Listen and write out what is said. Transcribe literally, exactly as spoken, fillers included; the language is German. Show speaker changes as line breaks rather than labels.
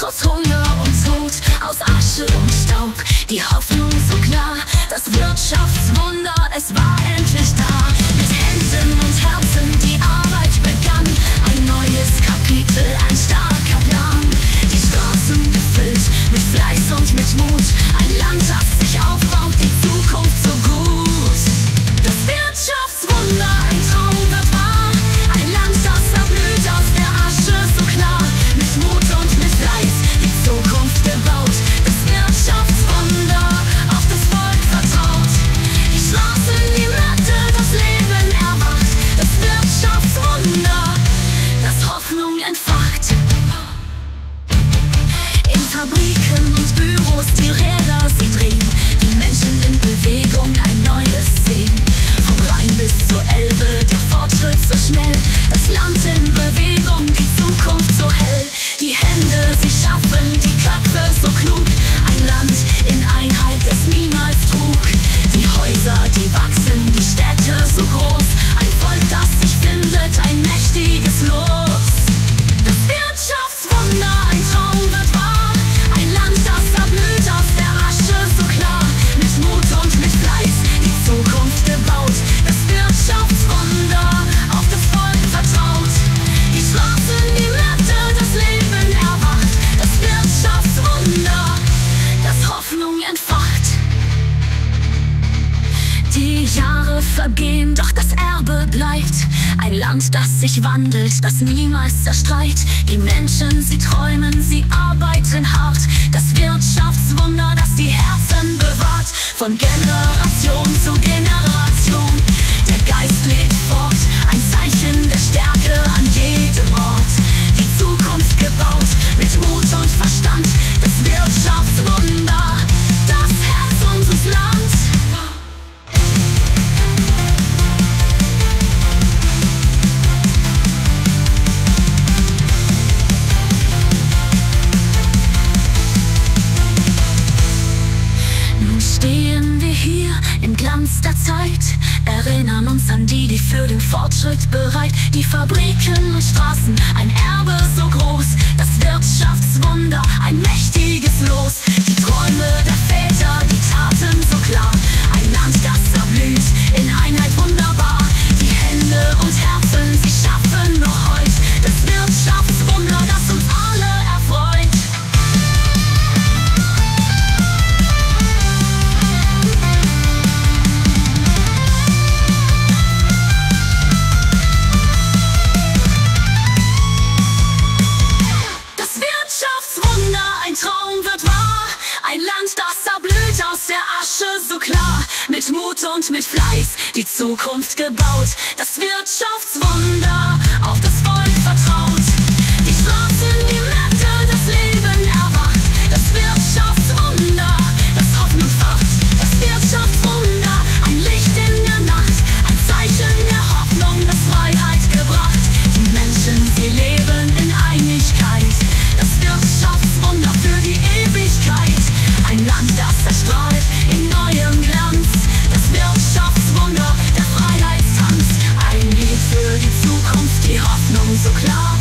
trotz Hunger und Tod, aus Asche und Staub, die Hoffnung so klar, das Wirtschaftswunder, es war endlich da. Mit Händen und Herzen die Arbeit begann, ein neues Kapitel, ein starker Plan. Die Straßen gefüllt mit Fleiß und mit Mut, ein Land, das sich aufbaut, die Zukunft so gut. Das Wirtschaftswunder, ein Traum wird wahr, ein Land, das erblüht aus der Asche so klar, mit Mut und mit Fleiß, die Zukunft gebaut. Das Wirtschaftswunder, auf das Volk vertraut, die Straßen, die Märkte, das Leben erwacht. Das Wirtschaftswunder, das Hoffnung entfacht. In Fabriken und Büros die Räder, sie drehen, die Menschen in Bewegung, ein neues Sehen. Vom Rhein bis zur Elbe, der Fortschritt so schnell, das Land in Bewegung, die Zukunft so hell. Die Hände, sie schaffen, die Köpfe so klug, ein Land in Einheit, das niemals trug. Die Häuser, die wachsen, die Städte so groß, ein Volk, das sich findet, ein mächtiges Los. Das Wirtschaftswunder, ein Traum wird wahr, ein Land, das erblüht aus der Asche so klar, mit Mut und mit Fleiß, die Zukunft gebaut. Das Wirtschaftswunder, auf das Volk vertraut, die Straßen, die Märkte, das Leben erwacht. Das Wirtschaftswunder, das Hoffnung entfacht. Die Jahre vergehen, doch das Erbe bleibt, ein Land, das sich wandelt, das niemals zerstreit. Die Menschen, sie träumen, sie arbeiten hart, das Wirtschaftswunder, das die Herzen bewahrt. Von Generation zu Generation, der Geist lebt fort, ein Zeichen der Stärke an jedem Ort. Die Zukunft gebaut, mit Mut und Verstand, das Wirtschaftswunder, das Herz unseres Landes. Nun stehen wir hier im Glanz der Zeit, erinnern uns an die, die für den Fortschritt bereit. Die Fabriken und Straßen, ein Erbe so groß, das Wirtschaftswunder, ein mächtiges Los. Die Träume der Väter, die Taten so klar, ein Land, das erblüht, in Einheit wunderbar. Die Hände und Herzen, sie schaffen noch heut, das Wirtschaftswunder, das uns alle erfreut. Ein Traum wird wahr, ein Land, das erblüht aus der Asche so klar, mit Mut und mit Fleiß, die Zukunft gebaut. Das Wirtschaftswunder, auf das Volk vertraut, die Straßen, die Märkte, das Leben erwacht. Das Wirtschaftswunder, das Hoffnung facht, das Wirtschaftswunder, ein Licht in der Nacht, ein Zeichen der Hoffnung, das Freiheit gebracht. Die Menschen, sie leben in Einigkeit, das Wirtschaftswunder für die Ewigkeit. Ein Land, das erstrahlt in neuem Glanz, das Wirtschaftswunder, der Freiheitstanz. Ein Lied für die Zukunft, die Hoffnung so klar.